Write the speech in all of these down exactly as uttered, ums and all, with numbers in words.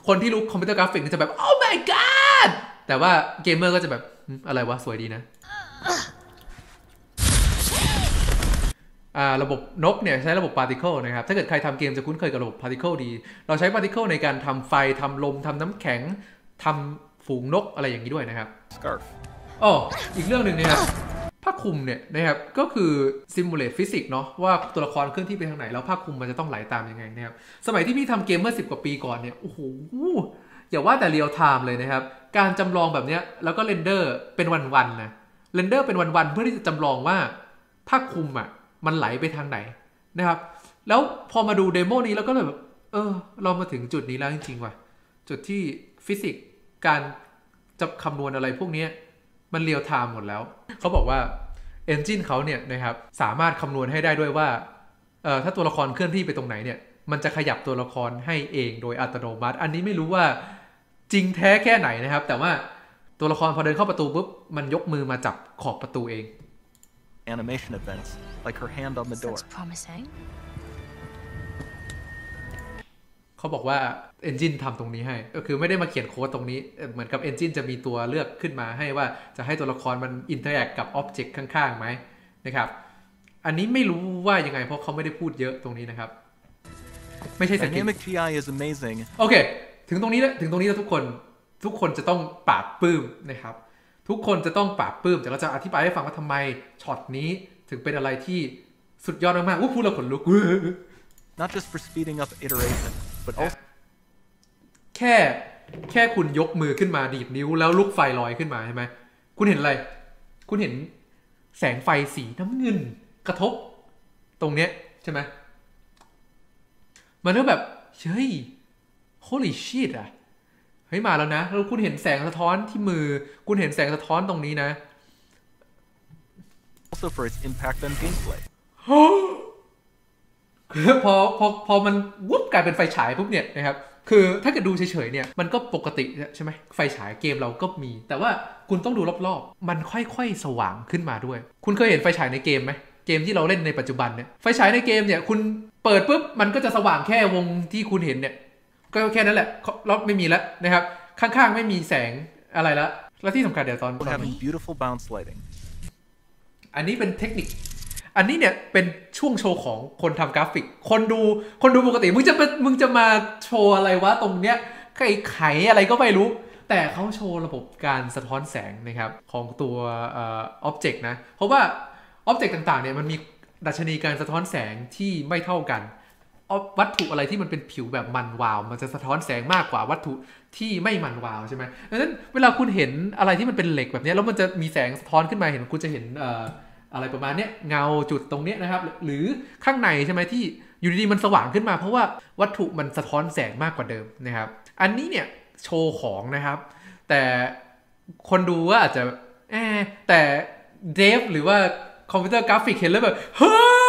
คนที่รู้คอมพิวเตอร์กราฟิกจะแบบ oh my god แต่ว่าเกมเมอร์ก็จะแบบอะไรวะสวยดีนะระบบนกเนี่ยใช้ระบบ particle นะครับถ้าเกิดใครทำเกมจะคุ้นเคยกับระบบ particle ดีเราใช้ particle ในการทำไฟทำลมทำน้ำแข็งทำฝูงนกอะไรอย่างนี้ด้วยนะครับ scarf อ๋ออีกเรื่องหนึ่งนะครับผ้าคลุมเนี่ยนะครับก็คือซิมูเลตฟิสิกส์เนาะว่าตัวละครเคลื่อนที่ไปทางไหนแล้วผ้าคลุมมันจะต้องไหลตามยังไงนะครับสมัยที่พี่ทำเกมเมื่อสิบกว่าปีก่อนเนี่ยโอ้โหอย่าว่าแต่เรียลไทม์เลยนะครับการจำลองแบบนี้แล้วก็เรนเดอร์เป็นวันๆนะเรนเดอร์เป็นวันๆเพื่อที่จะจำลองว่าผ้าคลุมอ่ะมันไหลไปทางไหนนะครับแล้วพอมาดูเดโมนี้แล้วก็เลยแบบเออเรามาถึงจุดนี้แล้วจริงๆว่ะจุดที่ฟิสิกส์การจะคำนวณอะไรพวกนี้มันเรียลไทม์หมดแล้วเขาบอกว่าเอนจินเขาเนี่ยนะครับสามารถคำนวณให้ได้ด้วยว่าเอ่อถ้าตัวละครเคลื่อนที่ไปตรงไหนเนี่ยมันจะขยับตัวละครให้เองโดยอัตโนมัติอันนี้ไม่รู้ว่าจริงแท้แค่ไหนนะครับแต่ว่าตัวละครพอเดินเข้าประตูปุ๊บมันยกมือมาจับขอบประตูเอง animation events like her hand on the door เขาบอกว่า Engine ทำตรงนี้ให้ก็คือไม่ได้มาเขียนโค้ดตรงนี้เหมือนกับ Engine จะมีตัวเลือกขึ้นมาให้ว่าจะให้ตัวละครมัน interact กับ object ข้างๆไหมนะครับอันนี้ไม่รู้ว่ายังไงเพราะเขาไม่ได้พูดเยอะตรงนี้นะครับไม่ใช่สกิล Dynamic ที ไอ is amazing โอเคถึงตรงนี้แล้วถึงตรงนี้แล้วทุกคนทุกคนจะต้องปราบปลื้มนะครับทุกคนจะต้องปราบปลื้มแต่เราจะอธิบายให้ฟังว่าทำไมช็อตนี้ถึงเป็นอะไรที่สุดยอดมากๆพูดแล้วขนลุก Not just for speeding up iteration but also แค่แค่คุณยกมือขึ้นมาดีดนิ้วแล้วลูกไฟลอยขึ้นมาใช่ไหมคุณเห็นอะไรคุณเห็นแสงไฟสีน้ำเงินกระทบตรงเนี้ยใช่ไหมมันก็แบบเฮ้ย holy shit อ่ะเฮ้ยมาแล้วนะแล้วคุณเห็นแสงสะท้อนที่มือคุณเห็นแสงสะท้อนตรงนี้นะ also for its impact on gameplay พอพอพอมันวุบกลายเป็นไฟฉายปุ๊บเนี่ยนะครับคือถ้าเกิดดูเฉยๆเนี่ยมันก็ปกติใช่ไหมไฟฉายเกมเราก็มีแต่ว่าคุณต้องดูรอบๆมันค่อยๆสว่างขึ้นมาด้วยคุณเคยเห็นไฟฉายในเกมไหมเกมที่เราเล่นในปัจจุบันเนี่ยไฟฉายในเกมเนี่ยคุณเปิดปุ๊บมันก็จะสว่างแค่วงที่คุณเห็นเนี่ยก็แค่นั้นแหละแล้วไม่มีแล้วนะครับข้างๆไม่มีแสงอะไรแล้วแล้วที่สำคัญเดี๋ยวตอน having beautiful bounce lighting อันนี้เป็นเทคนิคอันนี้เนี่ยเป็นช่วงโชว์ของคนทำกราฟิกคนดูคนดูปกติมึงจะมึงจะมาโชว์อะไรวะตรงเนี้ยไข่ไขอะไรก็ไม่รู้แต่เขาโชว์ระบบการสะท้อนแสงนะครับของตัวเอ่อ object นะเพราะว่า object ต่างๆเนี่ยมันมีดัชนีการสะท้อนแสงที่ไม่เท่ากันวัตถุอะไรที่มันเป็นผิวแบบมันวาวมันจะสะท้อนแสงมากกว่าวัตถุที่ไม่มันวาวใช่ไหมดังนั้นเวลาคุณเห็นอะไรที่มันเป็นเหล็กแบบนี้แล้วมันจะมีแสงสะท้อนขึ้นมาเห็นคุณจะเห็นเอ่ออะไรประมาณนี้เงาจุดตรงนี้นะครับหรือข้างในใช่ไหมที่อยู่ดีๆมันสว่างขึ้นมาเพราะว่าวัตถุมันสะท้อนแสงมากกว่าเดิมนะครับอันนี้เนี่ยโชว์ของนะครับแต่คนดูว่าอาจจะแอบแต่เดฟหรือว่าคอมพิวเตอร์กราฟิกเห็นแล้วแบบเฮ้ย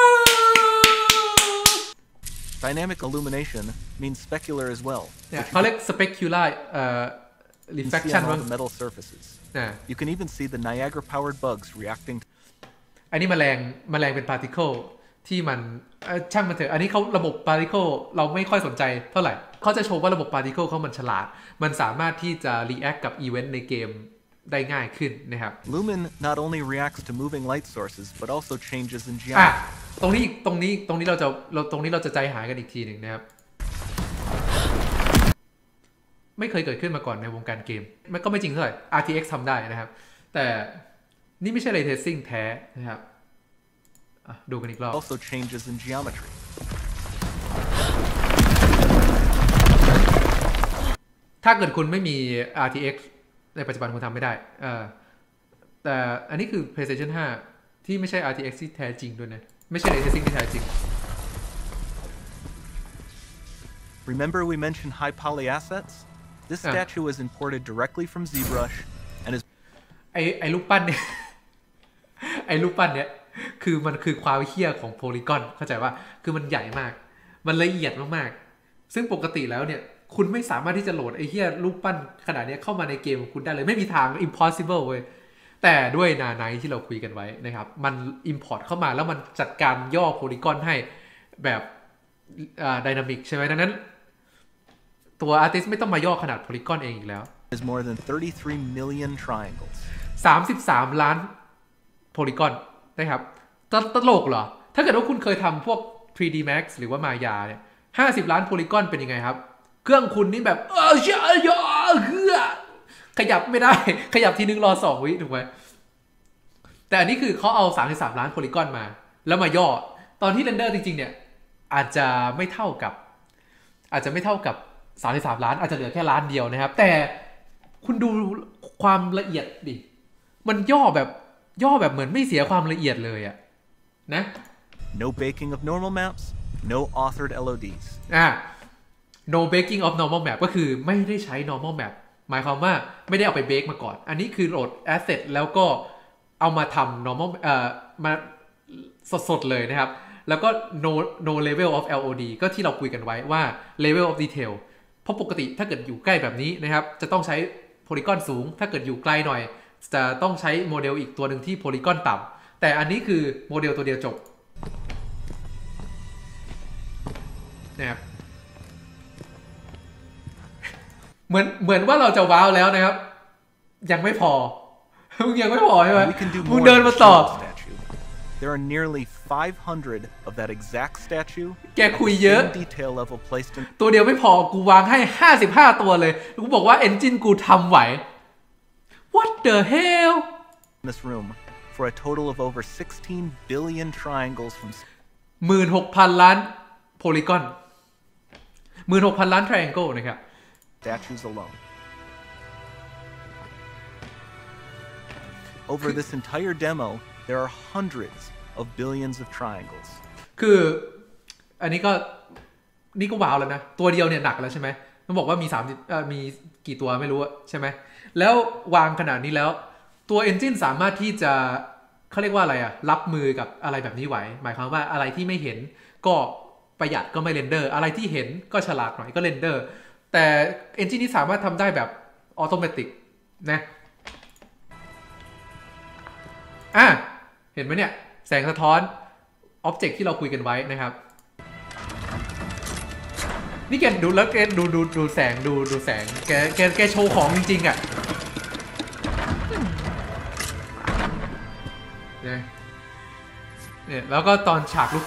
Dynamic illumination means specular as well. เขาเรียก specular uh, refraction on the metal surfaces. You can even see the Niagara-powered bugs reacting. อันนี้แมลงแมลงเป็น particle ที่มันช่างมันเถอะอันนี้เขาระบบ particle เราไม่ค่อยสนใจเท่าไหร่เขาจะโชว์ว่าระบบ particle เขามันฉลาดมันสามารถที่จะ react กับ event ในเกมได้ง่ายขึ้นนะครับ Lumen not only reacts to moving light sources but also changes in geometry. ตรงนี้ตรงนี้ตรงนี้เราจะเราตรงนี้เราจะใจหายกันอีกทีหนึ่งนะครับไม่เคยเกิดขึ้นมาก่อนในวงการเกมมันก็ไม่จริงเท่าไหร่ อาร์ ที เอ็กซ์ ทำได้นะครับแต่นี่ไม่ใช่ Ray Tracing แท้นะครับดูกันอีกรอบ also changes in geometry ถ้าเกิดคุณไม่มี อาร์ ที เอ็กซ์ ในปัจจุบันคุณทำไม่ได้แต่อันนี้คือ PlayStation ห้าที่ไม่ใช่ อาร์ ที เอ็กซ์ ที่แท้จริงด้วยนะไม่ใช่ Ray Tracing ที่แท้จริง Remember we mentioned high poly assets? This statue is imported directly from ZBrush and is ไอไอลูกปั้นเนี่ยไอลูกปั้นเนี่ยคือมันคือความเหี้ยของโพลีกอนเข้าใจว่าคือมันใหญ่มากมันละเอียดมากๆซึ่งปกติแล้วเนี่ยคุณไม่สามารถที่จะโหลดไอเหี้ยลูกปั้นขนาดนี้เข้ามาในเกมของคุณได้เลยไม่มีทาง impossible เว้ยแต่ด้วยนาไนที่เราคุยกันไว้นะครับมัน import เข้ามาแล้วมันจัดการย่อโพลีกอนให้แบบไดนามิกใช่ไหมดังนั้นตัวอาร์ติสไม่ต้องมาย่อขนาดโพลีกอนเองอีกแล้ว is more than thirty-three million triangles. สามสิบสามล้านโพลีกอนนะครับตตลกเหรอถ้าเกิดว่าคุณเคยทำพวก ทรี ดี Max หรือว่ามายาเนี่ยห้าสิบล้านโพลีกอนเป็นยังไงครับเครื่องคุณนี่แบบเออเชื่อเยอะเฮือขยับไม่ได้ขยับทีนึงรอสองวิถูกไหมแต่อันนี้คือเขาเอาสามสิบสามล้านโพลีกอนมาแล้วมาย่อตอนที่เรนเดอร์จริงๆเนี่ยอาจจะไม่เท่ากับอาจจะไม่เท่ากับสามสิบสามล้านอาจจะเหลือแค่ล้านเดียวนะครับแต่คุณดูความละเอียดดิมันย่อแบบย่อแบบเหมือนไม่เสียความละเอียดเลยอะนะ No baking of normal maps, no authored แอล โอ ดีs อ่า no baking of normal map ก็คือไม่ได้ใช้ normal map หมายความว่าไม่ได้เอาไปเบคมาก่อนอันนี้คือโหลด asset แล้วก็เอามาทำ normal เอ่อมาสดๆเลยนะครับแล้วก็ no no level of แอล โอ ดี ก็ที่เราคุยกันไว้ว่า level of detail เพราะปกติถ้าเกิดอยู่ใกล้แบบนี้นะครับจะต้องใช้โพลีกอนสูงถ้าเกิดอยู่ไกลหน่อยจะต้องใช้โมเดลอีกตัวหนึ่งที่โพลีกอนต่ำแต่อันนี้คือโมเดลตัวเดียวจบนะครับเหมือนเหมือนว่าเราจะว้าวแล้วนะครับยังไม่พอมึงยังไม่พอใช่ไหมมึงเดินมาต่อ There are nearly five hundred of that exact statue แกคุยเยอะ detail level placed in ตัวเดียวไม่พอกูวางให้ห้าสิบห้าตัวเลยกูบอกว่าเอนจินกูทำไหว What the hell this room for a total of over sixteen billion triangles from หมื่นหกพันล้านโพลีกอนหมื่นหกพันล้าน triangle นะครับ statues alone. Over this entire demo, there are hundreds of billions of triangles. คืออันนี้ก็นี่ก็ว้าวแล้วนะตัวเดียวเนี่ยหนักแล้วใช่ไหมต้องบอกว่ามีสามเอ่อมีกี่ตัวไม่รู้ใช่ไหมแล้ววางขนาดนี้แล้วตัวเอนจินสามารถที่จะเขาเรียกว่าอะไรอะรับมือกับอะไรแบบนี้ไหวหมายความว่าอะไรที่ไม่เห็นก็ประหยัดก็ไม่เรนเดอร์อะไรที่เห็นก็ฉลาดหน่อยก็เรนเดอร์แต่เอนจินนี้สามารถทำได้แบบออโตเมติกนะอ่ะเห็นไหมเนี่ยแสงสะท้อนอ็อบเจกต์ที่เราคุยกันไว้นะครับนี่แกดูแล้วแกดูดูดูแสงดูดูแสงแกแกแกโชว์ของจริงๆอ่ะเนี่ยเนี่ยแล้วก็ตอนฉากลูก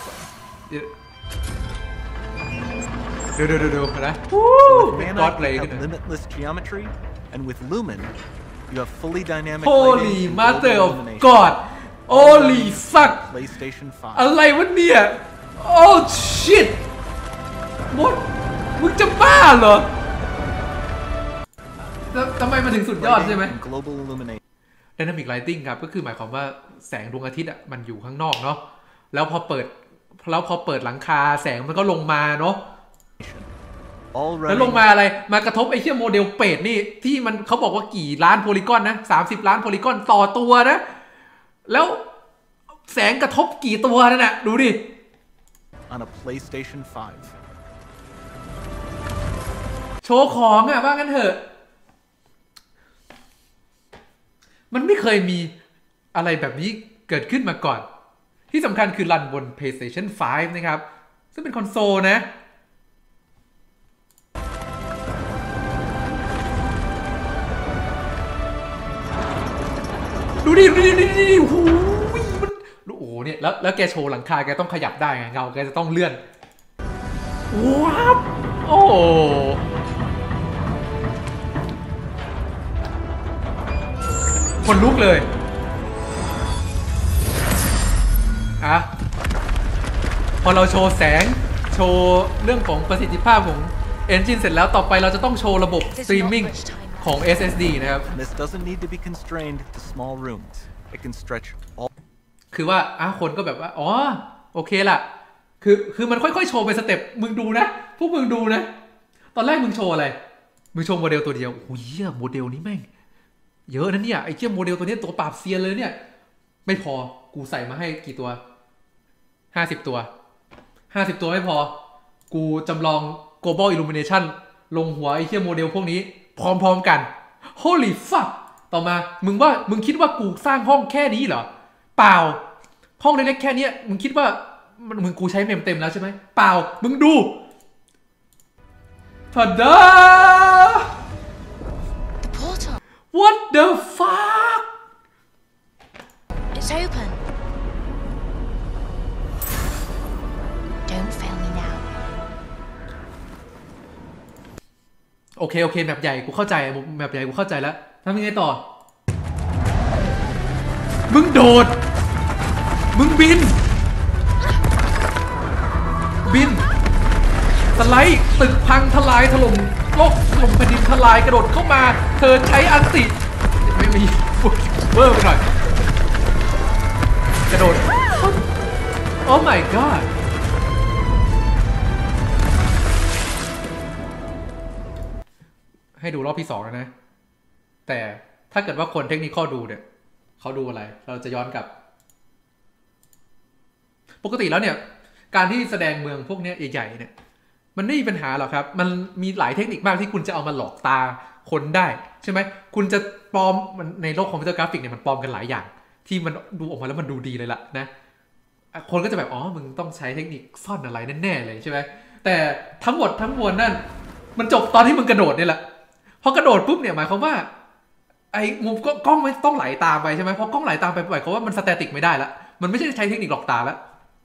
ดูดูดูดูนะเป็นก๊อตเลยขึ้น limitless geometry and with Lumen you have fully dynamic Holy Mother of God Holy fuck PlayStation อะไรวะเนี่ย Oh shit มดมึงจะบ้าเหรอทำไมมันถึงสุดยอดใช่ไหม Global illumination Dynamic Lighting ครับก็คือหมายความว่าแสงดวงอาทิตย์อ่ะมันอยู่ข้างนอกเนาะแล้วพอเปิดแล้วพอเปิดหลังคาแสงมันก็ลงมาเนาะแล้วลงมาอะไรมากระทบไอ้เชี่ยโมเดลเป็ดนี่ที่มันเขาบอกว่ากี่ล้านโพลีกอนนะสามสิบล้านโพลีกอนต่อตัวนะแล้วแสงกระทบกี่ตัวนั่นน่ะดูดิ on a PlayStation ไฟว์โชว์ของอ่ะว่างั้นเถอะมันไม่เคยมีอะไรแบบนี้เกิดขึ้นมาก่อนที่สำคัญคือรันบน PlayStation ไฟว์นะครับซึ่งเป็นคอนโซลนะดูดิดูดิดูดิโอ้โหมันโอ้โหเนี่ยแล้วแล้วแกโชว์หลังคาแกต้องขยับได้ไงเงาแกจะต้องเลื่อนว้าวโอ้คนลุกเลยอ่ะพอเราโชว์แสงโชว์เรื่องของประสิทธิภาพของ Engine เสร็จแล้วต่อไปเราจะต้องโชว์ระบบ Streaming ของ เอส เอส ดี นะครับ This doesn't need to be constrained to small rooms. It can stretch all คือว่าอ่ะคนก็แบบว่าอ๋อโอเคล่ะคือคือมันค่อยๆโชว์เป็นสเต็ปมึงดูนะพวกมึงดูนะตอนแรกมึงโชว์อะไรมึงโชว์โมเดลตัวเดียวโอ้ยเหี้ยโมเดลนี้แม่งเยอะนะเนี่ยไอ้เจ้าโมเดลตัวนี้ตัวปราบเซียนเลยเนี่ยไม่พอกูใส่มาให้กี่ตัวห้าสิบตัวห้าสิบตัวไม่พอกูจำลอง global illumination ลงหัวไอ้เจ้าโมเดลพวกนี้พร้อมๆกัน holy fuck ต่อมามึงว่ามึงคิดว่ากูสร้างห้องแค่นี้เหรอเปล่าห้องเล็กๆแค่นี้มึงคิดว่ามึงกูใช้เมมเต็มแล้วใช่ไหมเปล่ามึงดูทาดา The portal. What the fuck It's open. Don't fail me now. โอเคโอเคแบบใหญ่กูเข้าใจแบบใหญ่กูเข้าใจแล้วทำยังไงต่อมึงโดดมึงบินบินสไลด์ตึกพังทลายถล่มโลกถล่มแผ่นดินทลายกระโดดเข้ามาเธอใช้อันติไม่มีเวอร์ไปหน่อยกระโดดโอ้ my god ให้ดูรอบที่สองแล้วนะแต่ถ้าเกิดว่าคนเทคนิคดูเนี่ยเขาดูอะไรเราจะย้อนกลับปกติแล้วเนี่ยการที่แสดงเมืองพวกนี้ใหญ่ๆเนี่ยมันไม่มีปัญหาหรอกครับมันมีหลายเทคนิคมากที่คุณจะเอามาหลอกตาคนได้ใช่ไหมคุณจะปลอมมันในโลกคอมพิวเตอร์กราฟิกเนี่ยมันปลอมกันหลายอย่างที่มันดูออกมาแล้วมันดูดีเลยล่ะนะคนก็จะแบบอ๋อมึงต้องใช้เทคนิคซ่อนอะไรแน่ๆเลยใช่ไหมแต่ทั้งหมดทั้งมวลนั่นมันจบตอนที่มึงกระโดดนี่แหละพอกระโดดปุ๊บเนี่ยหมายความว่าไอ้มุมกล้องไม่ต้องไหลตามไปใช่ไหมเพราะกล้องไหลตามไปหมายความว่ามันสแตติกไม่ได้ละมันไม่ใช่ใช้เทคนิคหลอกตาแล้ว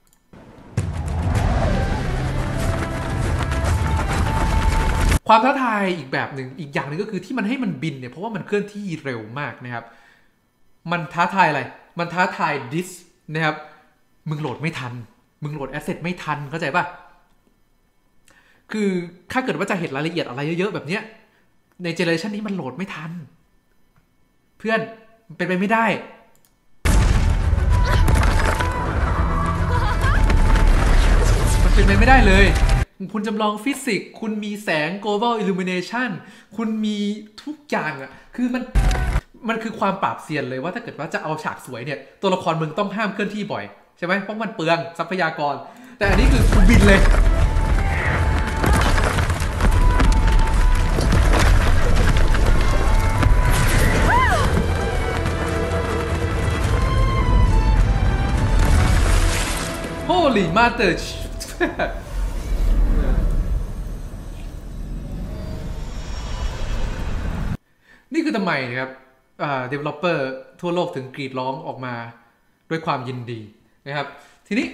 ความท้าทายอีกแบบหนึ่งอีกอย่างหนึ่งก็คือที่มันให้มันบินเนี่ยเพราะว่ามันเคลื่อนที่เร็วมากนะครับมันท้าทายอะไรมันท้าทายดิสนะครับมึงโหลดไม่ทันมึงโหลดแอสเซทไม่ทันเข้าใจป่ะคือถ้าเกิดว่าจะเห็นรายละเอียดอะไรเยอะๆแบบเนี้ยในเจเนอเรชันนี้มันโหลดไม่ทันเพื่อนเป็นไปไม่ได้มันเป็นไปไม่ได้เลยคุณจำลองฟิสิกส์คุณมีแสง global illumination คุณมีทุกอย่างอ่ะคือมันมันคือความปราบเซียนเลยว่าถ้าเกิดว่าจะเอาฉากสวยเนี่ยตัวละครมึงต้องห้ามเคลื่อนที่บ่อยใช่ไหมเพราะมันเปลืองทรัพยากรแต่อันนี้คือคุณบินเลยHoly Mother นี่คือทำไมนะครับอ่า developer ทั่วโลกถึงกรีดร้องออกมาด้วยความยินดีนะครับทีนี้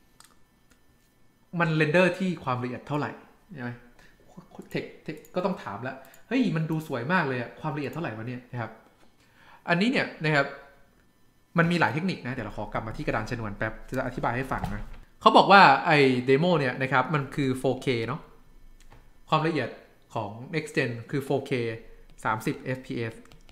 มันเรนเดอร์ที่ความละเอียดเท่าไหร่ใช่ไหมเทคเทคก็ต้องถามแล้วเฮ้ยมันดูสวยมากเลยอะความละเอียดเท่าไหร่วะเนี่ยนะครับอันนี้เนี่ยนะครับมันมีหลายเทคนิคนะเดี๋ยวเราขอกลับมาที่กระดานชนวนแป๊บจะอธิบายให้ฟังนะเขาบอกว่าไอ้เดโมเนี่ยนะครับมันคือ โฟร์เค เนาะความละเอียดของ Next Gen คือ โฟร์เค สามสิบ เอฟ พี เอส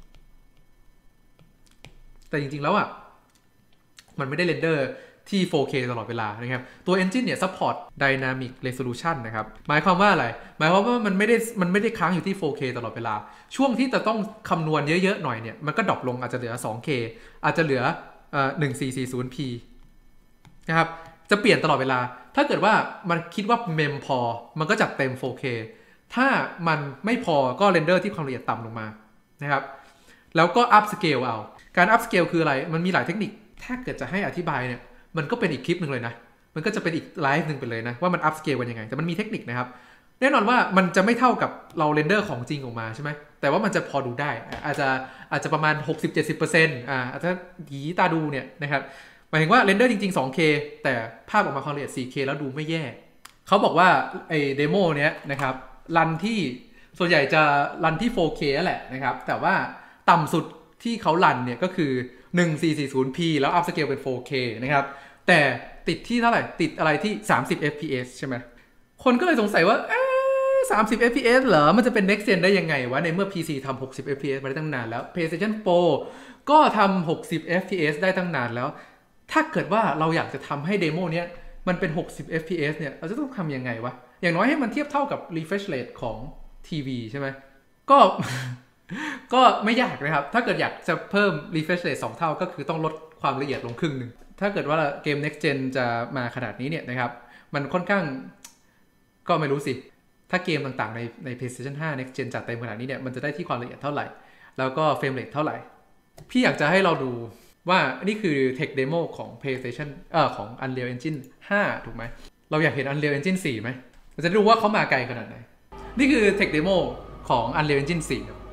แต่จริงๆแล้วอ่ะมันไม่ได้เรนเดอร์ที่ โฟร์เค ตลอดเวลานะครับตัว Engine เนี่ย support Dynamic Resolution นะครับหมายความว่าอะไรหมายความว่ามันไม่ได้มันไม่ได้ค้างอยู่ที่ โฟร์เค ตลอดเวลาช่วงที่จะต้องคำนวณเยอะๆหน่อยเนี่ยมันก็ดรอปลงอาจจะเหลือ ทูเค อาจจะเหลือเอ่อ หนึ่งพันสี่ร้อยสี่สิบ พี นะครับจะเปลี่ยนตลอดเวลาถ้าเกิดว่ามันคิดว่าเมมพอมันก็จัดเต็ม โฟร์เค ถ้ามันไม่พอก็เรนเดอร์ที่ความละเอียดต่ำลงมานะครับแล้วก็อัพสเกลเอาการอัพสเกลคืออะไรมันมีหลายเทคนิคถ้าเกิดจะให้อธิบายเนี่ยมันก็เป็นอีกคลิปหนึ่งเลยนะมันก็จะเป็นอีกไลฟ์หนึ่งไปเลยนะว่ามันอัพสเกลกันยังไงแต่มันมีเทคนิคนะครับแน่นอนว่ามันจะไม่เท่ากับเราเรนเดอร์ของจริงออกมาใช่ไหมแต่ว่ามันจะพอดูได้อาจจะอาจจะประมาณ หกสิบถึงเจ็ดสิบเปอร์เซ็นต์ อ่าอาจจะดีตาดูเนี่ยนะครับหมายถึงว่าเรนเดอร์จริงๆ ทูเค แต่ภาพออกมาความละเอียด โฟร์เค แล้วดูไม่แย่เขาบอกว่าไอ้เดโมเนี้ยนะครับรันที่ส่วนใหญ่จะรันที่ โฟร์เค แหละนะครับแต่ว่าต่ำสุดที่เขารันเนี่ยก็คือ หนึ่งพันสี่ร้อยสี่สิบ พี แล้วอัพสเกลเป็น โฟร์เค นะครับแต่ติดที่เท่าไหร่ติดอะไรที่ สามสิบ เอฟ พี เอส ใช่ไหมคนก็เลยสงสัยว่าเอ๊ะสามสิบ เอฟ พี เอส เหรอมันจะเป็น next gen ได้ยังไงวะในเมื่อ พี ซี ทำหกสิบ เอฟ พี เอส มาได้ตั้งนานแล้ว PlayStation โฟร์ ก็ทำหกสิบ เอฟ พี เอส ได้ตั้งนานแล้วถ้าเกิดว่าเราอยากจะทำให้เดโมเนี้ยมันเป็นหกสิบ เอฟ พี เอส เนี่ยเราจะต้องทำยังไงวะอย่างน้อยให้มันเทียบเท่ากับ refresh rate ของทีวีใช่ไหมก็ ก็ไม่ยากนะครับถ้าเกิดอยากจะเพิ่ม refresh rate สองเท่าก็คือต้องลดความละเอียดลงครึ่งหนึ่งถ้าเกิดว่าเกม next gen จะมาขนาดนี้เนี่ยนะครับมันค่อนข้างก็ไม่รู้สิถ้าเกมต่างๆในใน PlayStation ห้า next gen จัดเต็มขนาดนี้เนี่ยมันจะได้ที่ความละเอียดเท่าไหร่แล้วก็ frame rate เท่าไหร่พี่อยากจะให้เราดูว่านี่คือ tech demo ของ PlayStation เอ่อของ Unreal Engine ห้าถูกไหมเราอยากเห็น Unreal Engine สี่ไหมเราจะดูว่าเขามาไกลขนาดไหนนี่คือเทคเดโมของ Unreal Engine สี่ครับ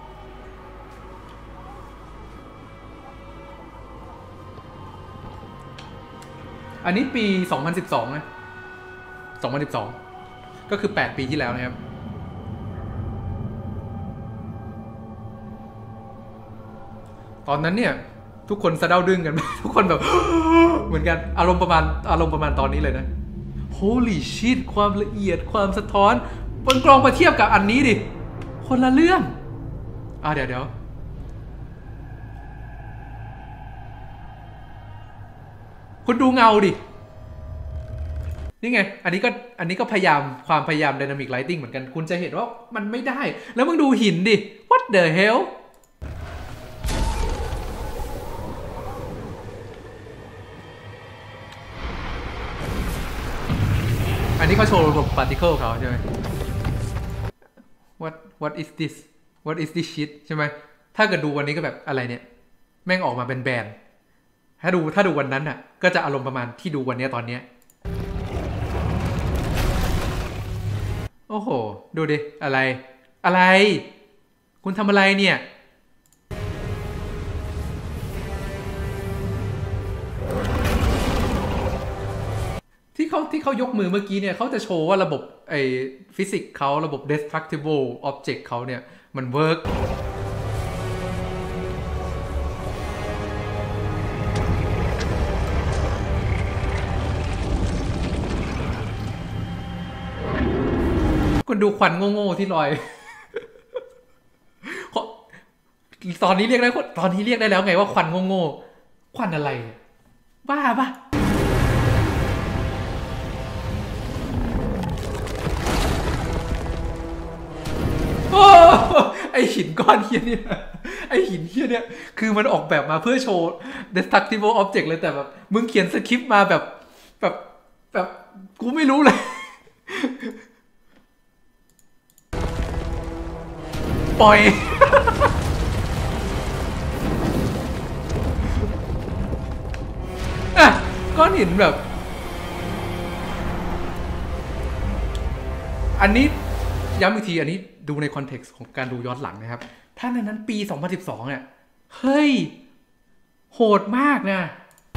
อันนี้ปี สองพันสิบสอง นะ สองพันสิบสอง ก็คือ แปด ปีที่แล้วนะครับตอนนั้นเนี่ยทุกคนสะเด้าดึงกัน ทุกคนแบบ เหมือนกันอารมณ์ประมาณอารมณ์ประมาณตอนนี้เลยนะ Holy shit ความละเอียดความสะท้อนบนกลองมาเทียบกับอันนี้ดิคนละเรื่องอ่ะเดี๋ยวเดี๋ยวคุณดูเงาดินี่ไงอันนี้ก็อันนี้ก็พยายามความพยายาม Dynamic Lighting เหมือนกันคุณจะเห็นว่ามันไม่ได้แล้วมึงดูหินดิ What the hellอันนี้เขาโชว์ระบบ particle เขาใช่ไหม what what is this what is this shit ใช่ไหมถ้าเกิดดูวันนี้ก็แบบอะไรเนี่ยแม่งออกมาเป็นแบนถ้าดูถ้าดูวันนั้นอ่ะก็จะอารมณ์ประมาณที่ดูวันนี้ตอนเนี้ยโอ้โหดูดิอะไรอะไรคุณทำอะไรเนี่ยที่เขาที่เขายกมือเมื่อกี้เนี่ยเขาจะโชว์ว่าระบบไอ้ฟิสิกส์เขาระบบ destructible object เขาเนี่ยมันเวิร์กคุณดูควันโง่ๆที่ลอย ตอนนี้เรียกได้ตอนนี้เรียกได้แล้วไงว่าควันโง่ๆควันอะไรบ้าปะไอหินก้อนเฮียเนี่ยไอหินเฮียเนี่ยคือมันออกแบบมาเพื่อโชว์ destructible object เลยแต่แบบมึงเขียนสคริปต์มาแบบแบบแบบกูไม่รู้เลยปล่อยอ่ะก้อนหินแบบอันนี้ย้ำอีกทีอันนี้ดูในคอนเท็กซ์ของการดูย้อนหลังนะครับถ้าในนั้นปีสองพันสิบสองเนี่ยเฮ้ยโหดมากนะ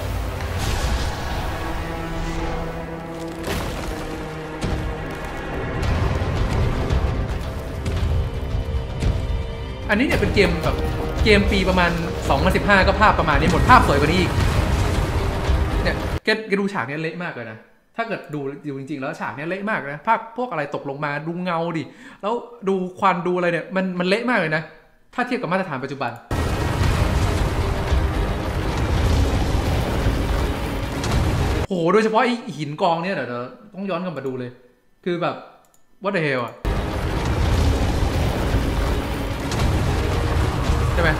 อันนี้เนี่ยเป็นเกมแบบเกมปีประมาณสองพันสิบห้าก็ภาพประมาณนี้หมดภาพสวยกว่านี้อีกเนี่ยแกแกดูฉากนี้เละมากเลยนะถ้าเกิดดูดูจริงๆแล้วฉากนี้เละมากนะภาพพวกอะไรตกลงมาดูเงาดิแล้วดูควันดูอะไรเนี่ยมันมันเละมากเลยนะถ้าเทียบกับมาตรฐานปัจจุบันโหโดยเฉพาะไอ้หินกองเนี่ยเดี๋ยวต้องย้อนกลับมาดูเลยคือแบบ what the hell อะใช่ไหม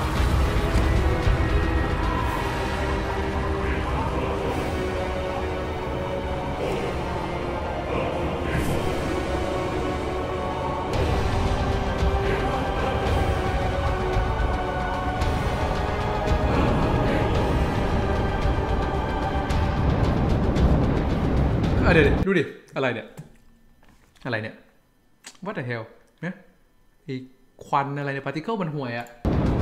เดี๋ยวดูดิอะไรเนี่ยอะไรเนี่ย what the hell เนี่ยไอ้ควันอะไรเนี่ย particle มันห่วยอะ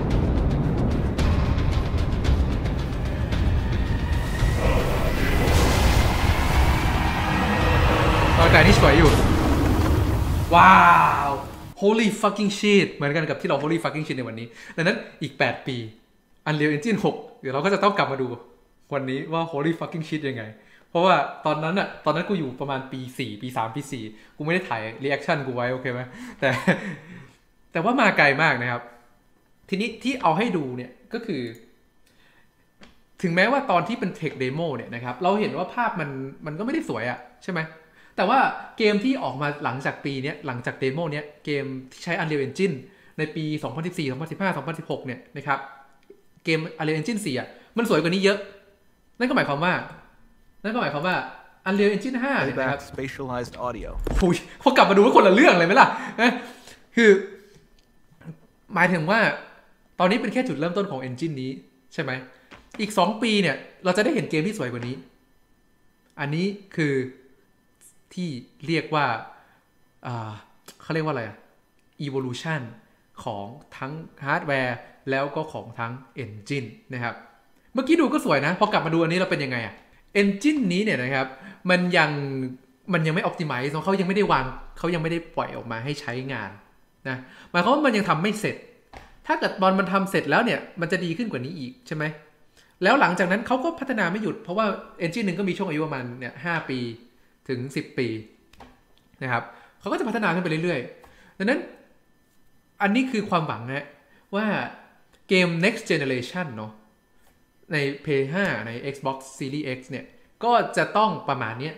ตอนใจนี่สวยอยู่ว้าว holy fucking shit เหมือนกันกับที่เรา holy fucking shit ในวันนี้ดังนั้นอีกแปดปี Unreal Engine หกเดี๋ยวเราก็จะต้องกลับมาดูวันนี้ว่า holy fucking shit ยังไงเพราะว่าตอนนั้นอะตอนนั้นกูอยู่ประมาณปีสี่ปีสามปีสี่กูไม่ได้ถ่ายรีแอคชั่นกูไว้โอเคไหมแต่แต่ว่ามาไกลมากนะครับทีนี้ที่เอาให้ดูเนี่ยก็คือถึงแม้ว่าตอนที่เป็นเทคเดโมเนี่ยนะครับเราเห็นว่าภาพมันมันก็ไม่ได้สวยอะใช่ไหมแต่ว่าเกมที่ออกมาหลังจากปีนี้หลังจากเดโมเนี้ยเกมที่ใช้ Unreal Engine ในปีสองพันสิบสี่ สองพันสิบห้า สองพันสิบหกเนี่ยนะครับเกม Unreal Engine สี่อ่ะมันสวยกว่านี้เยอะนั่นก็หมายความว่านั่นก็หมายความว่า Unreal Engine ห้าเนี่ยนะครับ spatialized audio พอกลับมาดูว่าคนละเรื่องเลยไหมล่ะคือหมายถึงว่าตอนนี้เป็นแค่จุดเริ่มต้นของ Engine นี้ใช่ไหมอีกสองปีเนี่ยเราจะได้เห็นเกมที่สวยกว่านี้อันนี้คือที่เรียกว่าเขาเรียกว่าอะไรอะ evolution ของทั้งฮาร์ดแวร์แล้วก็ของทั้ง engine นะครับเมื่อกี้ดูก็สวยนะพอกลับมาดูอันนี้เราเป็นยังไงอะ engine นี้เนี่ยนะครับมันยังมันยังไม่ optimize เขายังไม่ได้วางเขายังไม่ได้ปล่อยออกมาให้ใช้งานนะหมายความว่ามันยังทำไม่เสร็จถ้าเกิดตอนมันทำเสร็จแล้วเนี่ยมันจะดีขึ้นกว่านี้อีกใช่ไหมแล้วหลังจากนั้นเขาก็พัฒนาไม่หยุดเพราะว่า engine หนึ่งก็มีช่วงอายุประมาณเนี่ยห้าปีถึงสิบปีนะครับเขาก็จะพัฒนาขึ้นไปเรื่อยๆดังนั้นอันนี้คือความหวังนะว่าเกม next generation เนาะใน พี เอส ไฟว์ ใน Xbox Series X เนี่ยก็จะต้องประมาณนี้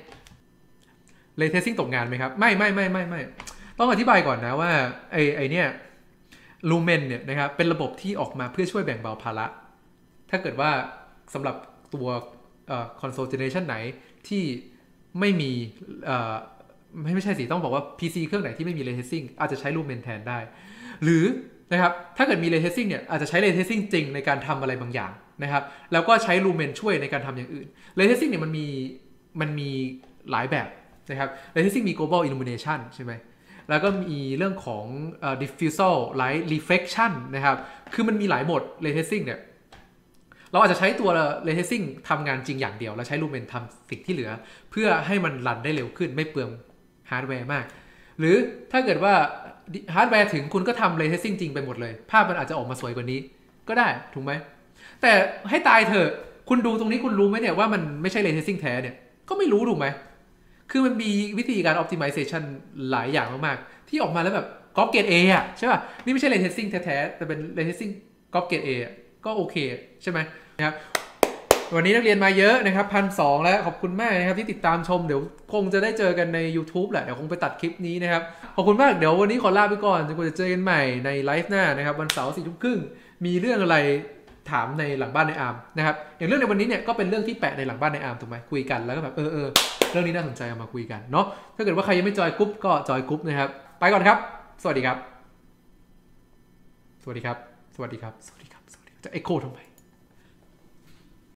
Ray Tracing ตกงานไหมครับไม่ไม่ไม่ไม่ไม่ต้องอธิบายก่อนนะว่าไอไอเนี่ย Lumen เนี่ยนะครับเป็นระบบที่ออกมาเพื่อช่วยแบ่งเบาภาระถ้าเกิดว่าสำหรับตัวคอนโซลเจเนอเรชันไหนที่ไม่มีไม่ไม่ใช่สิต้องบอกว่า พี ซี เครื่องไหนที่ไม่มี Ray Tracing อาจจะใช้ Lumen แทนได้หรือนะครับถ้าเกิดมี Ray Tracing เนี่ยอาจจะใช้ Ray Tracing จริงในการทำอะไรบางอย่างนะครับแล้วก็ใช้ Lumen ช่วยในการทำอย่างอื่น Ray Tracing เนี่ยมันมีมันมีหลายแบบนะครับ Ray Tracing มี global illumination ใช่ไหมแล้วก็มีเรื่องของ uh, diffusal light reflection นะครับคือมันมีหลายโหมด Ray Tracing เนี่ยเราอาจจะใช้ตัว Ray Tracing ทำงานจริงอย่างเดียวแล้วใช้ Lumen ทำสิ่งที่เหลือเพื่อให้มันรันได้เร็วขึ้นไม่เปลืองฮาร์ดแวร์มากหรือถ้าเกิดว่าฮาร์ดแวร์ถึงคุณก็ทำ Ray Tracing จริงไปหมดเลยภาพมันอาจจะออกมาสวยกว่านี้ก็ได้ถูกไหมแต่ให้ตายเถอะคุณดูตรงนี้คุณรู้ไหมเนี่ยว่ามันไม่ใช่ Ray Tracing แท้เนี่ยก็ไม่รู้ถูกไหมคือมันมีวิธีการ optimization หลายอย่างมากๆที่ออกมาแล้วแบบก๊อปเกรด A อ่ะใช่ป่ะนี่ไม่ใช่ Ray Tracing แท้ๆแต่เป็น Ray Tracing ก๊อปเกรด A อ่ะก็โอเคใช่ไหมนะครับวันนี้นักเรียนมาเยอะนะครับพันสองแล้วขอบคุณมากนะครับที่ติดตามชมเดี๋ยวคงจะได้เจอกันใน YouTube แหละเดี๋ยวคงไปตัดคลิปนี้นะครับขอบคุณมากเดี๋ยววันนี้ขอลาไปก่อนจนกว่าจะเจอกันใหม่ในไลฟ์หน้านะครับวันเสาร์สี่ทุ่มครึ่งมีเรื่องอะไรถามในหลังบ้านในอาร์มนะครับอย่างเรื่องในวันนี้เนี่ยก็เป็นเรื่องที่แปะในหลังบ้านในอาร์มถูกไหมคุยกันแล้วก็แบบเออเออเรื่องนี้น่าสนใจเอามาคุยกันเนาะถ้าเกิดว่าใครยังไม่จอยกรุ๊ปก็จอยกรุ๊ปนะครับไปก่อนครับสวัสดีครับสวัสดีครับสวัสดีครับสวัสดีครับสวัสดีครับจะเอ็กโคทำไม